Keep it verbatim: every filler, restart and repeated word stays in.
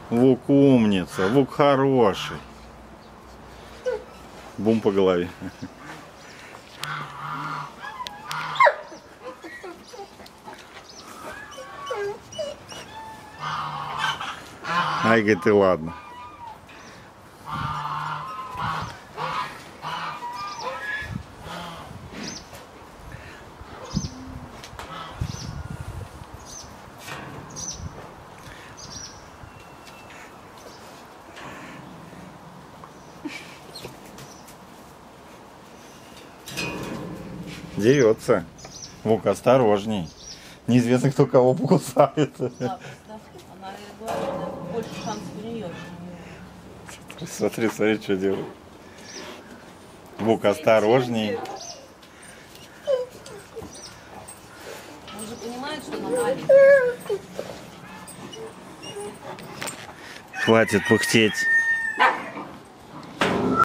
Вук умница, Вук хороший. Бум по голове. Ай, говорит, ты ладно. Дерется. Вук, осторожней. Неизвестно, кто кого покусает. Да, да. Она говорит, больше шансов у нее. Смотри, смотри, что делает. Вук, осторожней. Он же понимает, что она маленькая. Хватит пыхтеть.